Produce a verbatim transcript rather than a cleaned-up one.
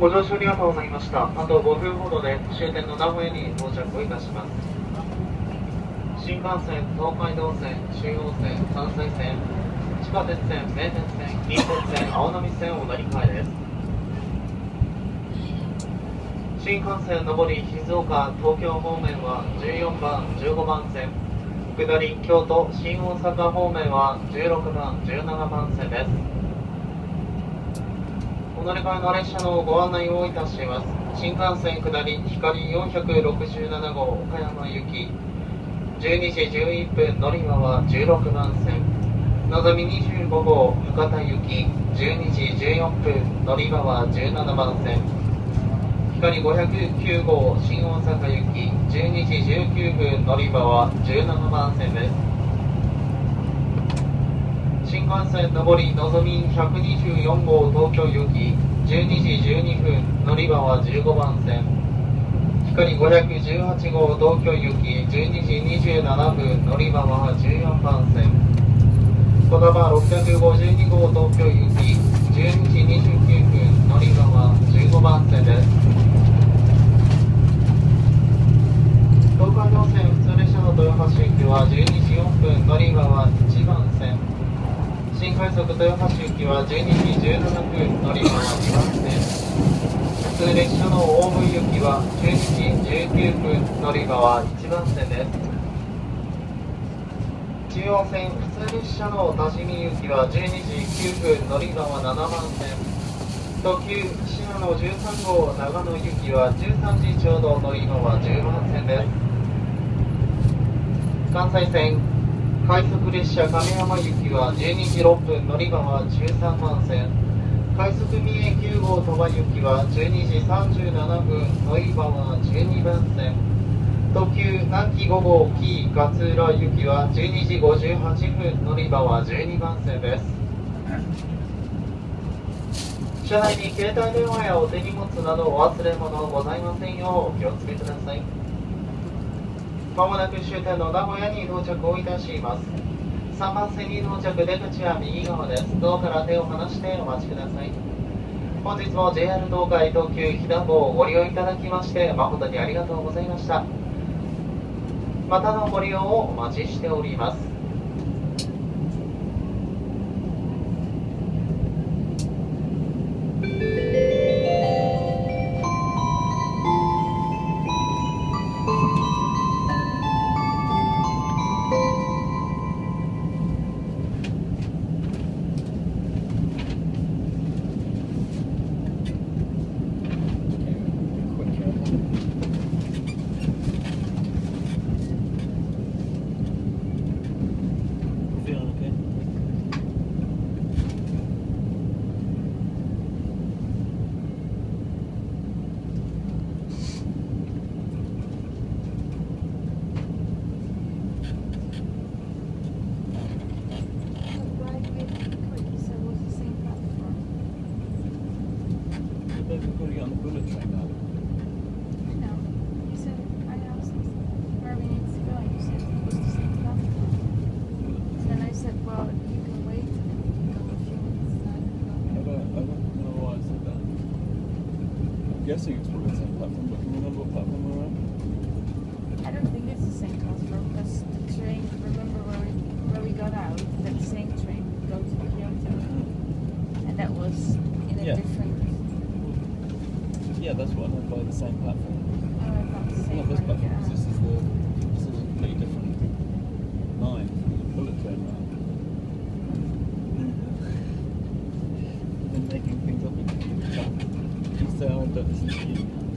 ご乗車ありがとうございました。あとごふんほどで終点の名古屋に到着をいたします。新幹線、東海道線、中央線、関西線、地下鉄線、名鉄線、近鉄線、青波線お乗り換えです。新幹線上り静岡、東京方面はじゅうよんばん、じゅうごばん線、下り京都、新大阪方面はじゅうろくばん、じゅうななばん線です。お乗り換えの列車のご案内をいたします。新幹線下り光よんひゃくろくじゅうななごう岡山行き、じゅうにじじゅういっぷん乗り場はじゅうろくばん線、のぞみにじゅうごごう博多行き、じゅうにじじゅうよんぷん乗り場はじゅうななばん線、光ごひゃくきゅうごう新大阪行き、じゅうにじじゅうきゅうふん乗り場はじゅうななばん線です。新幹線上りのぞみひゃくにじゅうよんごう東京行き、じゅうにじじゅうにふん乗り場はじゅうごばん線、光ごひゃくじゅうはちごう東京行き、じゅうにじにじゅうななふん乗り場はじゅうよんばん線、こだまろっぴゃくごじゅうにごう東京行き、じゅうにじにじゅうきゅうふん乗り場はじゅうごばん線です。東海道線普通列車の豊橋行きはじゅうにじよんぷん乗り場はいちばん線、新快速豊橋行きはじゅうにじじゅうななふん乗り場はにばん線、普通列車の大分行きはじゅうにじじゅうきゅうふん乗り場はいちばん線です。中央線普通列車の多治見行きはじゅうにじきゅうふん乗り場はななばん線、特急信濃じゅうさんごう長野行きはじゅうさんじちょうど乗り場はじゅうばん線です。関西線快速列車亀山行きはじゅうにじろっぷん乗り場はじゅうさんばん線、快速三重きゅうごう鳥羽行きはじゅうにじさんじゅうななふん乗り場はじゅうにばん線、特急南紀ごごう紀伊勝浦行きはじゅうにじごじゅうはちふん乗り場はじゅうにばん線です。車内に携帯電話やお手荷物などお忘れ物ございませんようお気をつけください。まもなく終点の名古屋に到着をいたします。さんばん線に到着、出口は右側です。ドアから手を離してお待ちください。本日も ジェイアール 東海特急ひだ号をご利用いただきまして誠にありがとうございました。またのご利用をお待ちしております。 Guessing it's probably the same platform, but can you remember what platform we're on? I don't think it's the same platform because the train, remember where we, where we got out, that same train would go to Kyoto. And that was in a Yeah. different... Yeah, that's what I meant by the same platform. Oh, not the same Not this one, platform, yeah. 'cause this is the this is a completely different line, the bullet train line. I've been making things up again. You say I don't listen to you.